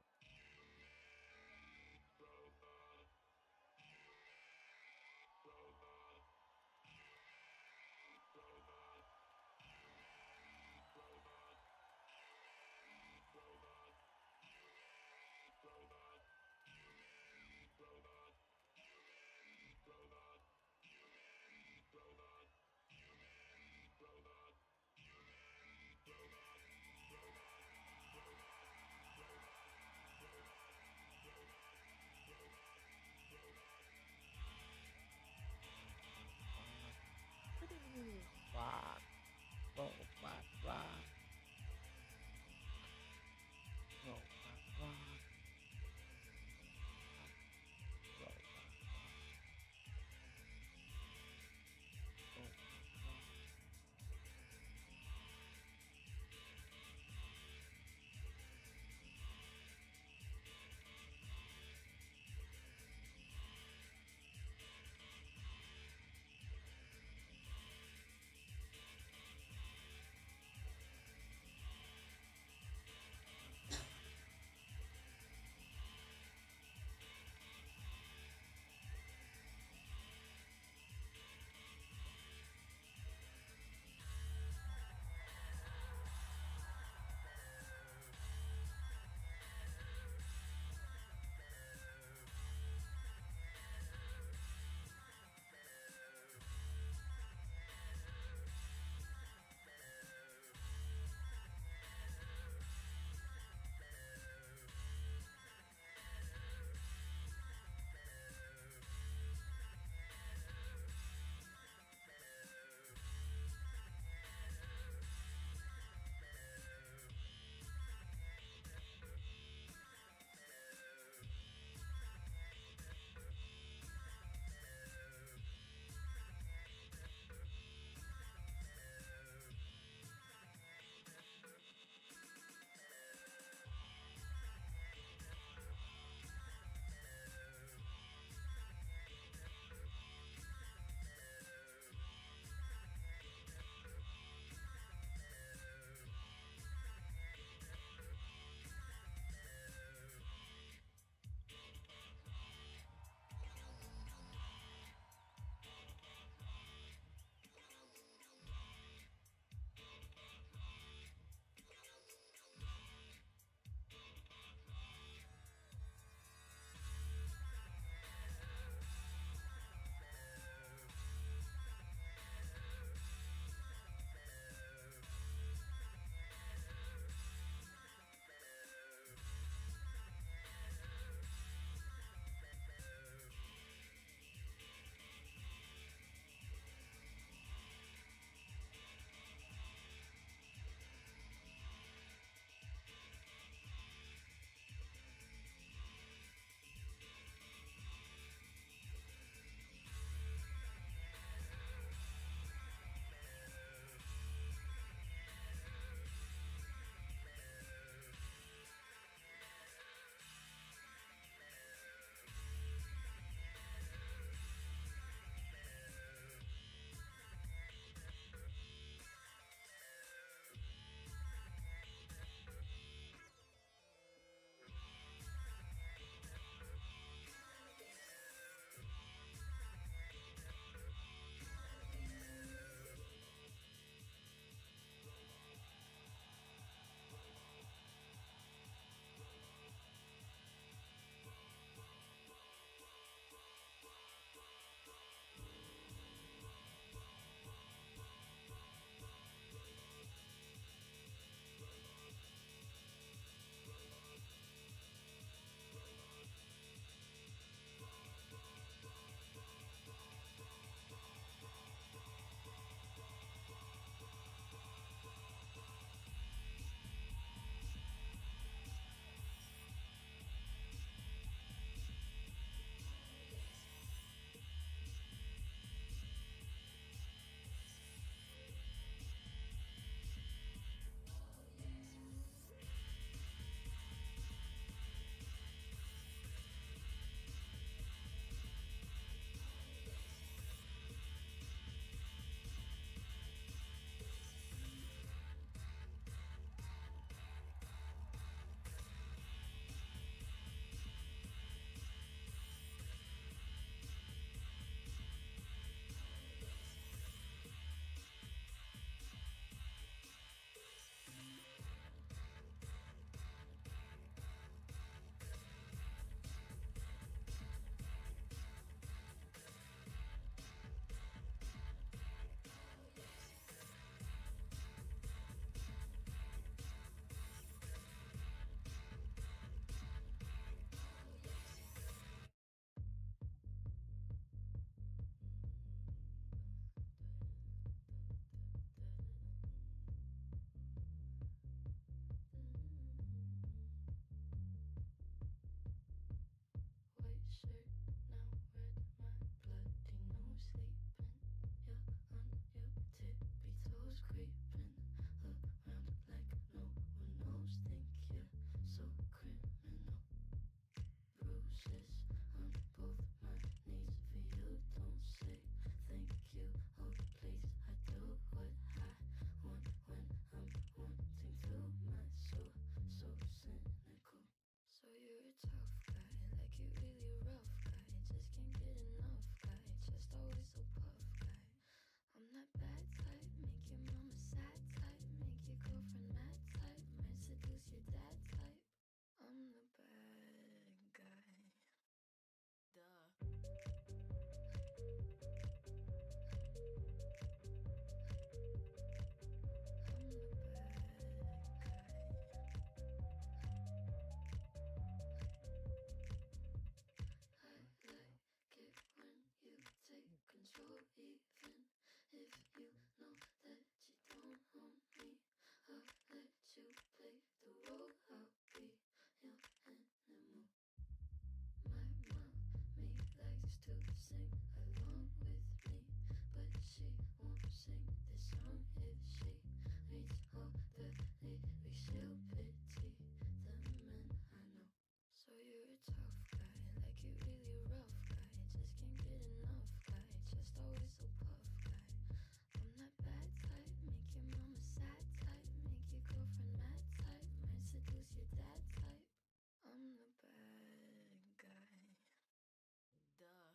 she won't sing this song if she reads all the lyrics. She'll pity the men I know. So you're a tough guy, like you really rough guy. Just can't get enough guy, just always so puff guy. I'm that bad type, make your mama sad type, make your girlfriend mad type, might seduce your dad type. I'm the bad guy. Duh.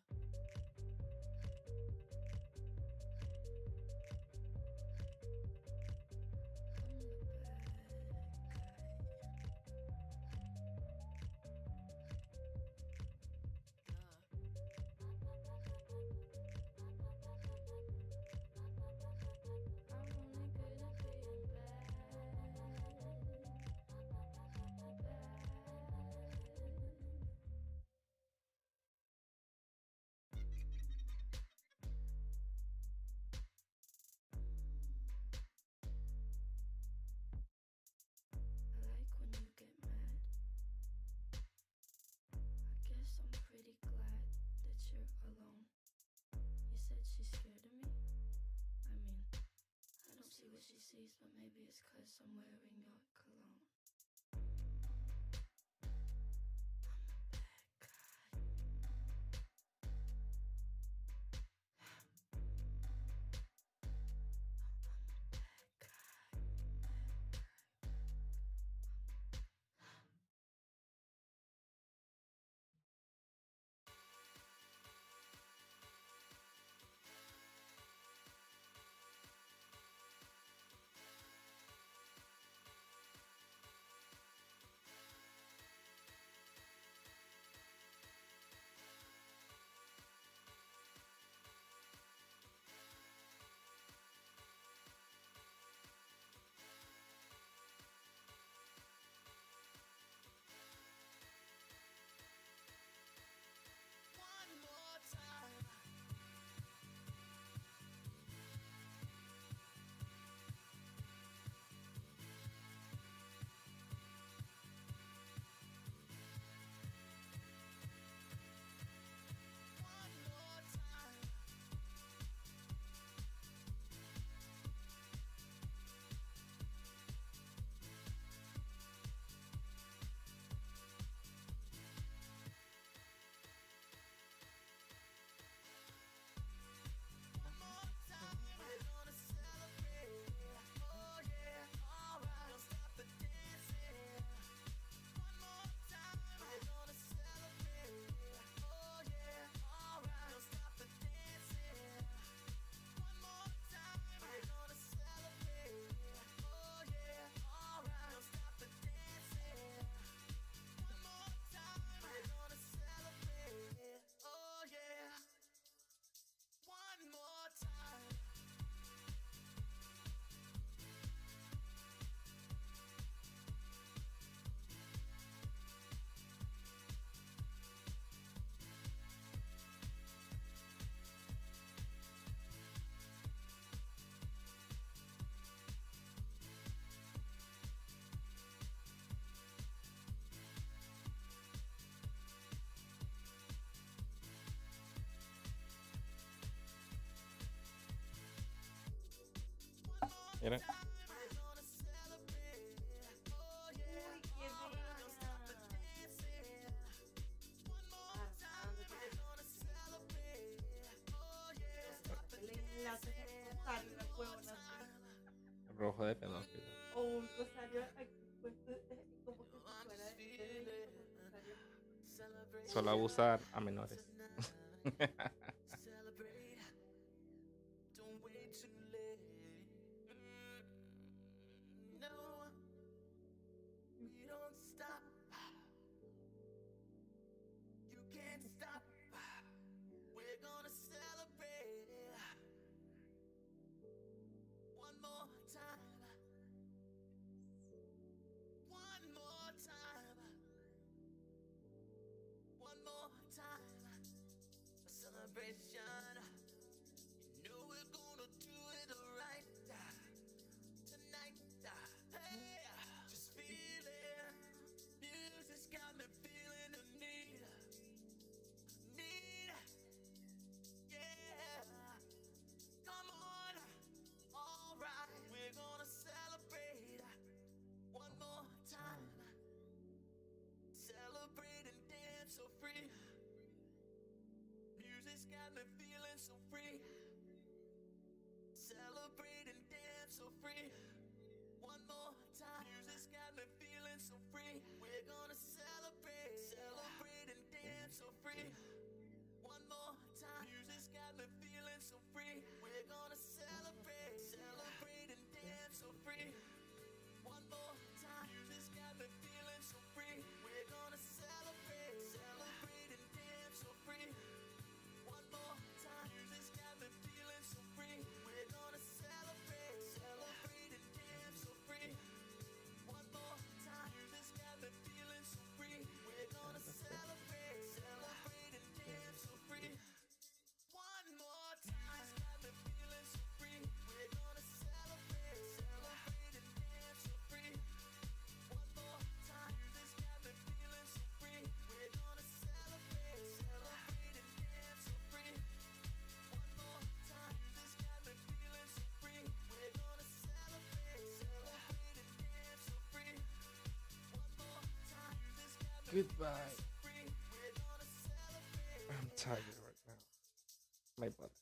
I'm the bad I like when you get mad. I guess I'm pretty glad that you're alone. You said she's scared of me? I mean, I don't see what she sees, but maybe it's 'cause I'm wearing your cologne. One more time. One more time. One more time. We're gonna celebrate. Oh yeah, alright. Don't stop the dancing. One more time. We're gonna celebrate. Oh yeah, alright. Don't stop the dancing. One more time. We're gonna celebrate. Oh yeah, alright. Don't stop the dancing. One more time. We're gonna celebrate. Oh yeah. One more time. Mira, We're gonna celebrate. Oh yeah. Alright, don't stop the dancing. One more time. We're gonna celebrate. Oh yeah. Stop the El enlace es necesario, una huevona así. rojo de pedófilo. O un rosario aquí puesto, eh, como que si I'm fuera just de de- feeling. como rosario. Celebrate. Solo abusar a menores. Celebrate. Don't wait too late. Mm, no, we don't stop. You can't stop. We're gonna celebrate. One more time. One more time. One more time. A celebration. You know we're gonna do it right tonight. Hey, just feel it. Music's got me feeling the need. Need. so free. Music's got me feeling so free. Celebrate and dance so free. One more time. Music's got me feeling so free. We're gonna celebrate, celebrate and dance so free. One more time. Music's got me feeling so free. We're gonna celebrate, celebrate and dance so free. One more time. Music's got me feeling so free. We're gonna celebrate, celebrate and dance so free. One more time. Music's got me feeling so free. We're gonna celebrate, celebrate and dance so free. One more time. Music's got me feeling so free. We're gonna celebrate, celebrate and dance so free. One more time. Music's got me feeling so free. We're gonna celebrate, celebrate and dance so free. One more time. Music's got me feeling so free. We're gonna celebrate, celebrate and dance so free. One more time. Music's got me feeling so free. We're gonna celebrate, celebrate and dance so free. One more time. Music's got me Goodbye. free. We're gonna celebrate. I'm tired right now. My body.